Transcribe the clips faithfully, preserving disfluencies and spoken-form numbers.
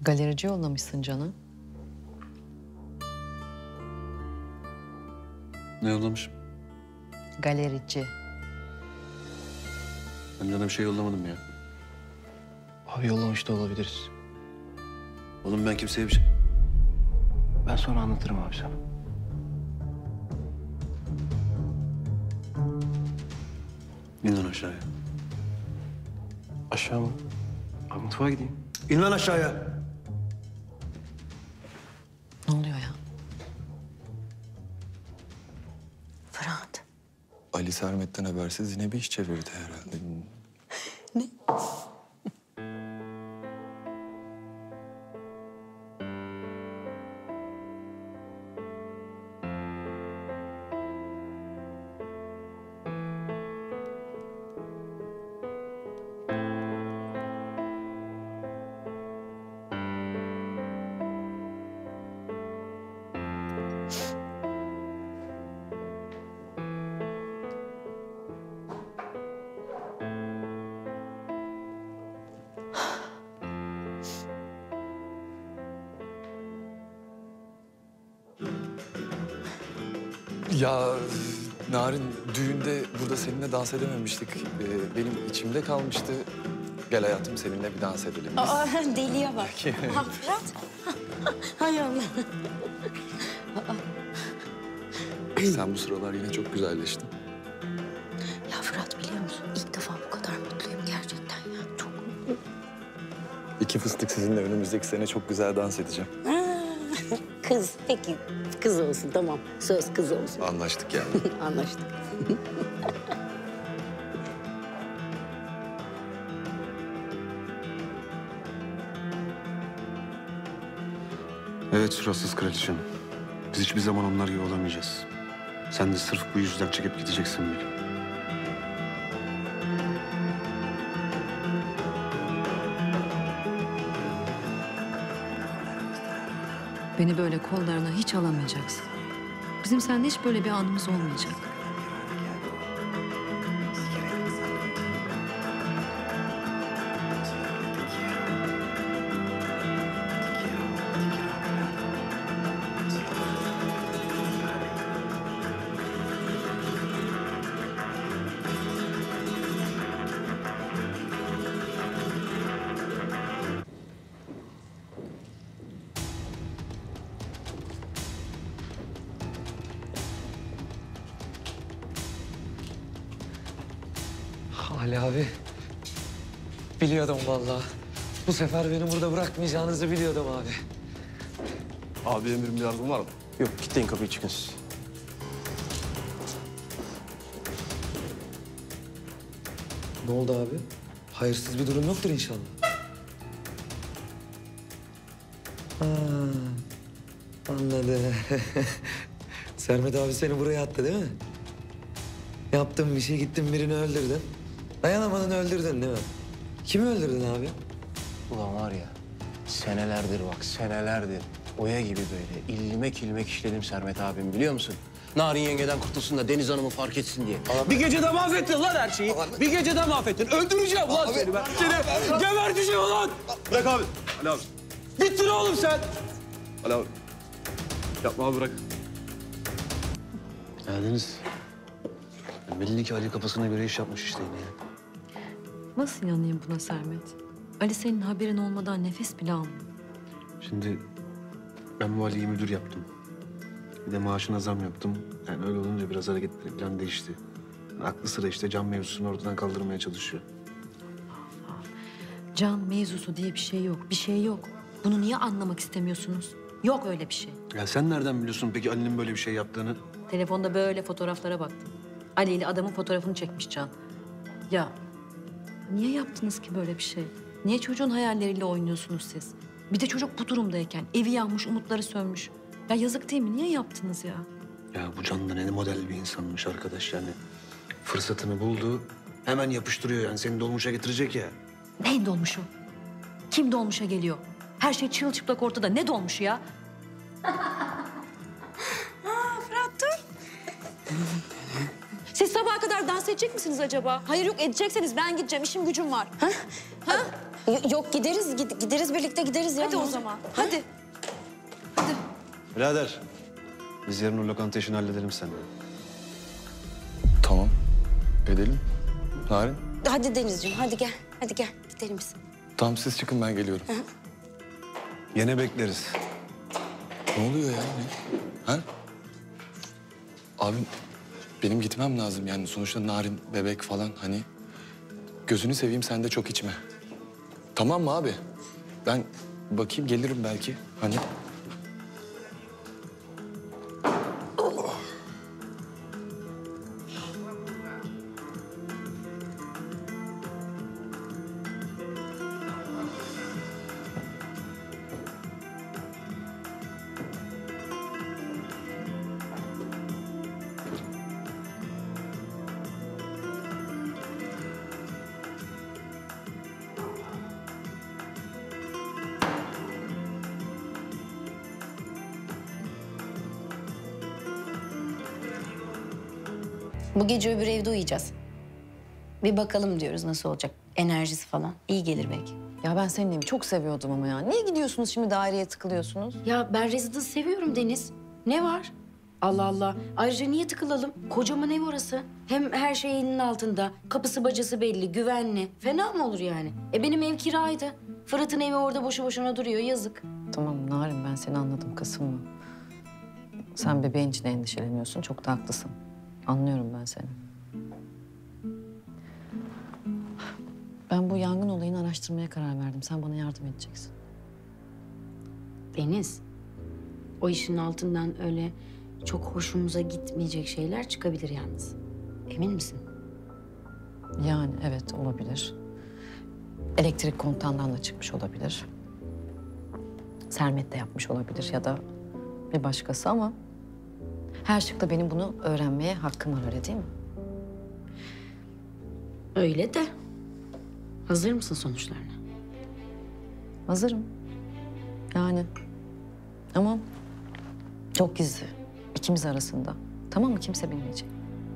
Galerici yollamışsın Can'a. Ne yollamışım? Galerici. Ben Can'a bir şey yollamadım ya. Abi yollamış da olabiliriz. Oğlum ben kimseye bir şey... Ben sonra anlatırım abi sana. İn lan aşağıya. Aşağı mı? Abi mutfağa gideyim. İn lan aşağıya. Ne oluyor ya? Fırat. Ali Sermet'ten habersiz yine bir iş çevirdi herhalde. Ne? Ya Narin, düğünde burada seninle dans edememiştik. Ee, benim içimde kalmıştı. Gel hayatım, seninle bir dans edelim biz. Aa, deliye bak. Ha, Fırat. Hay Allah. Sen bu sıralar yine çok güzelleştin. Ya Fırat, biliyor musun? İlk defa bu kadar mutluyum gerçekten ya. Çok mutluyum. İki fıstık sizinle önümüzdeki sene çok güzel dans edeceğim. Aa, kız, peki. Kız olsun, tamam. Söz kız olsun. Anlaştık yani. Anlaştık. Evet suratsız kraliçem. Biz hiçbir zaman onlar gibi olamayacağız. Sen de sırf bu yüzden çekip gideceksin bir gün. Beni böyle kollarına hiç alamayacaksın. Bizim seninle hiç böyle bir anımız olmayacak. Ali abi, biliyordum vallahi. Bu sefer beni burada bırakmayacağınızı biliyordum abi. Abi emrim bir yardım var mı? Yok, kilitleyin kapıyı, çıkın siz. Ne oldu abi? Hayırsız bir durum yoktur inşallah. Ha, anladım. Sermet abi seni buraya attı değil mi? Yaptın bir şey, gittin birini öldürdün. Dayanamadın, öldürdün değil mi? Kimi öldürdün abi? Ulan var ya, senelerdir bak, senelerdir oya gibi böyle ilmek ilmek işledim Sermet abim, biliyor musun? Narin yengeden kurtulsun da Deniz Hanım'ı fark etsin diye. Abi. Bir gecede mahvettin lan her şeyi. Abi. Bir gecede mahvettin. Öldüreceğim lan seni ben. Seni geberteceğim ulan. Bırak abi. Ali abi. Bittin oğlum sen. Ali abi. Yapma abi, bırak. Ya Deniz. Belli ki Ali kafasına göre iş yapmış işte yine ya. Nasıl inanayım buna Sermet? Ali senin haberin olmadan nefes bile almıyor. Şimdi ben bu Ali'yi müdür yaptım. Bir de maaşına zam yaptım. Yani öyle olunca biraz hareketleri falan değişti. Aklı sıra işte can mevzusunu ortadan kaldırmaya çalışıyor. Can mevzusu diye bir şey yok. Bir şey yok. Bunu niye anlamak istemiyorsunuz? Yok öyle bir şey. Ya sen nereden biliyorsun peki Ali'nin böyle bir şey yaptığını? Telefonda böyle fotoğraflara baktım. Ali ile adamın fotoğrafını çekmiş Can. Ya niye yaptınız ki böyle bir şey? Niye çocuğun hayalleriyle oynuyorsunuz siz? Bir de çocuk bu durumdayken evi yanmış, umutları sönmüş. Ya yazık değil mi? Niye yaptınız ya? Ya bu Can da ne model bir insanmış arkadaş yani. Fırsatını buldu, hemen yapıştırıyor yani. Seni dolmuşa getirecek ya. Neyin dolmuşu? Kim dolmuşa geliyor? Her şey çırılçıplak ortada. Ne dolmuşu ya? Fırat dur. Siz sabaha kadar benimle dans edecek misiniz acaba? Hayır yok, edecekseniz ben gideceğim. İşim gücüm var. Ha? Ha? Y- Yok gideriz, gid- gideriz birlikte gideriz ya. Hadi o zaman. Hadi. Birader, biz yarın o lokanta işini halledelim seninle. Tamam. Edelim. Narin. Hadi Denizciğim, hadi gel. Hadi gel, gidelim biz. Tamam siz çıkın ben geliyorum. Yine bekleriz. Ne oluyor ya? Ne? Ha? Abim benim gitmem lazım yani. Sonuçta Narin, bebek falan hani. Gözünü seveyim sen de çok içme. Tamam mı abi? Ben bakayım gelirim belki. Hani. Bu gece öbür evde uyuyacağız. Bir bakalım diyoruz nasıl olacak. Enerjisi falan. İyi gelir belki. Ya ben senin evi çok seviyordum ama ya. Niye gidiyorsunuz şimdi daireye tıkılıyorsunuz? Ya ben rezidansı seviyorum Deniz. Ne var? Allah Allah. Ayrıca niye tıkılalım? Kocaman ev orası. Hem her şey elinin altında. Kapısı bacası belli, güvenli. Fena mı olur yani? E benim ev kiraydı. Fırat'ın evi orada boşu boşuna duruyor. Yazık. Tamam Narin, ben seni anladım, kısılma. Sen bebeğin için endişeleniyorsun, çok da haklısın. Anlıyorum ben seni. Ben bu yangın olayını araştırmaya karar verdim. Sen bana yardım edeceksin. Deniz, o işin altından öyle çok hoşumuza gitmeyecek şeyler çıkabilir yalnız. Emin misin? Yani evet, olabilir. Elektrik kontağından da çıkmış olabilir. Sermet de yapmış olabilir ya da bir başkası ama... her şıkta benim bunu öğrenmeye hakkım var, öyle değil mi? Öyle de. Hazır mısın sonuçlarına? Hazırım. Yani ama çok gizli. İkimiz arasında. Tamam mı? Kimse bilmeyecek.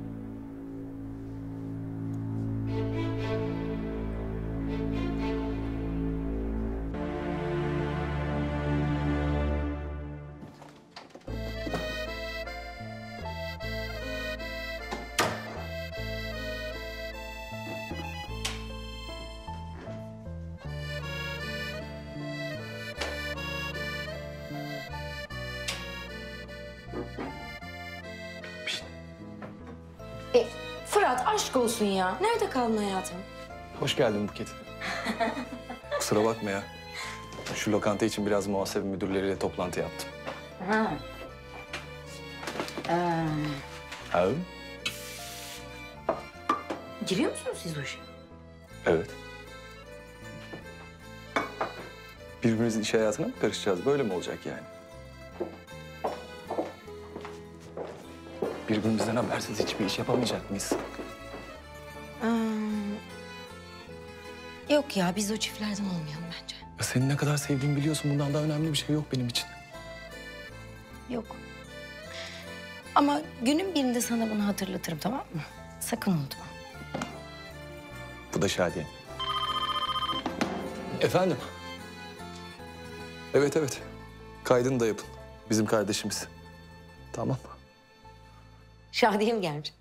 E, Fırat aşk olsun ya. Nerede kaldın hayatım? Hoş geldin Buket. Kusura bakma ya. Şu lokanta için biraz muhasebe müdürleriyle toplantı yaptım. Ha. Ee, Ha? giriyor musunuz siz o işe? Evet. Birbirimizin iş hayatına mı karışacağız? Böyle mi olacak yani? Birbirimizden habersiz hiçbir iş yapamayacak mıyız? Ee, yok ya, biz o çiftlerden olmayalım bence. Ya seni ne kadar sevdiğimi biliyorsun. Bundan daha önemli bir şey yok benim için. Yok. Ama günün birinde sana bunu hatırlatırım, tamam mı? Sakın unutma. Bu da Şadiye. Efendim? Evet, evet. Kaydını da yapın. Bizim kardeşimiz. Tamam. Şadiye'm gelmiş.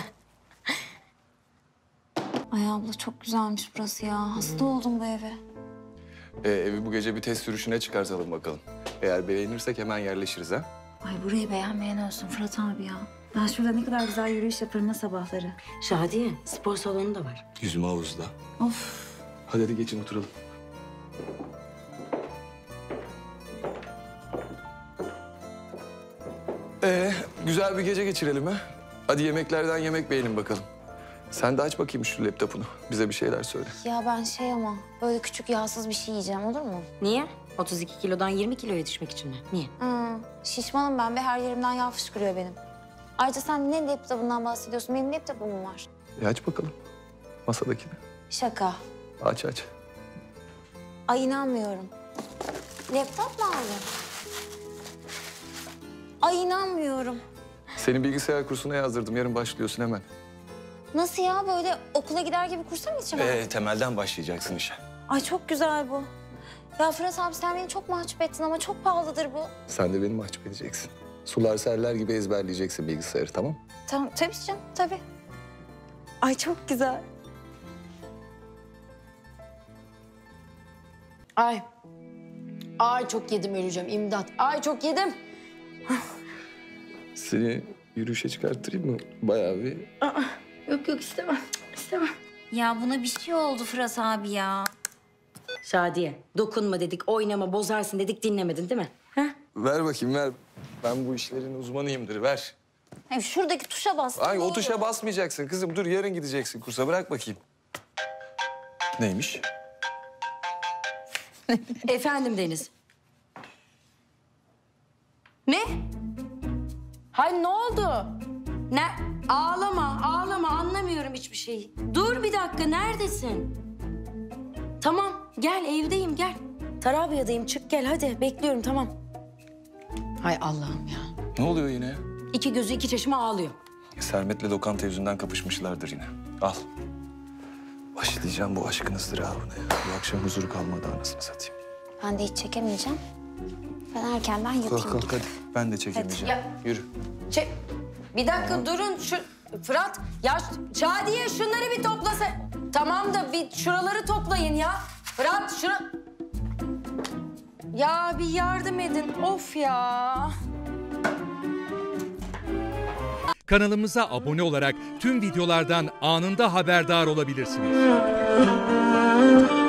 Ay abla çok güzelmiş burası ya. Hasta oldum bu eve. Ee, evi bu gece bir test sürüşüne çıkartalım bakalım. Eğer beğenirsek hemen yerleşiriz ha. Ay burayı beğenmeyen olsun Fırat abi ya. Ben şurada ne kadar güzel yürüyüş yaparım ha sabahları. Şadiye, spor salonu da var. Yüzme havuzda. Of. Hadi hadi geçin oturalım. Ee, güzel bir gece geçirelim ha. Hadi yemeklerden yemek beğenin bakalım. Sen de aç bakayım şu laptopunu. Bize bir şeyler söyle. Ya ben şey ama böyle küçük yağsız bir şey yiyeceğim olur mu? Niye? otuz iki kilodan yirmi kiloya yetişmek için mi? Niye? Hmm, şişmanım ben ve her yerimden yağ fışkırıyor benim. Ayrıca sen ne laptopundan bahsediyorsun? Benim laptopum var. E aç bakalım. Masadakini. Şaka. Aç aç. Ay inanmıyorum. Laptop mu aldın? Ay inanmıyorum. Seni bilgisayar kursuna yazdırdım. Yarın başlıyorsun hemen. Nasıl ya, böyle okula gider gibi kursa mı gideceğim? Ee, temelden başlayacaksın işe. Ay çok güzel bu. Ya Fırat abi sen beni çok mahcup ettin ama çok pahalıdır bu. Sen de beni mahcup edeceksin. Sular seller gibi ezberleyeceksin bilgisayarı, tamam? Tamam, tabii canım, tabii. Ay çok güzel. Ay. Ay çok yedim, öleceğim. İmdat. Ay çok yedim. Seni yürüyüşe çıkarttırayım mı? Bayağı bir... Aa, yok yok istemem. İstemem. Ya buna bir şey oldu Fırat abi ya. Şadiye, dokunma dedik, oynama, bozarsın dedik, dinlemedin değil mi? Ha? Ver bakayım, ver. Ben bu işlerin uzmanıyımdır, ver. Ay şuradaki tuşa bastım. Ay ne o tuşa oluyor? basmayacaksın kızım. Dur yarın gideceksin kursa. Bırak bakayım. Neymiş? Efendim Deniz. Ne? Hayır ne oldu? Ne? Ağlama, ağlama. Anlamıyorum hiçbir şeyi. Dur bir dakika, neredesin? Tamam, gel evdeyim, gel. Tarabya'dayım, çık gel hadi. Bekliyorum, tamam. Hay Allah'ım ya. Ne oluyor yine ya? İki gözü iki çeşme ağlıyor. Sermet'le lokanta yüzünden kapışmışlardır yine. Al. Başlayacağım bu aşkın ızdırabına ya. Bu akşam huzuru kalmadı anasını satayım. Ben de hiç çekemeyeceğim. Ben erkenden yatayım. Kalk kalk hadi. Ben de çekemeyeceğim. Ya- Yürü. Şey, bir dakika durun. Şu Fırat, ya Şadiye şunları bir toplasa. Tamam da bir şuraları toplayın ya. Fırat şura... Ya bir yardım edin. Of ya. Kanalımıza abone olarak tüm videolardan anında haberdar olabilirsiniz.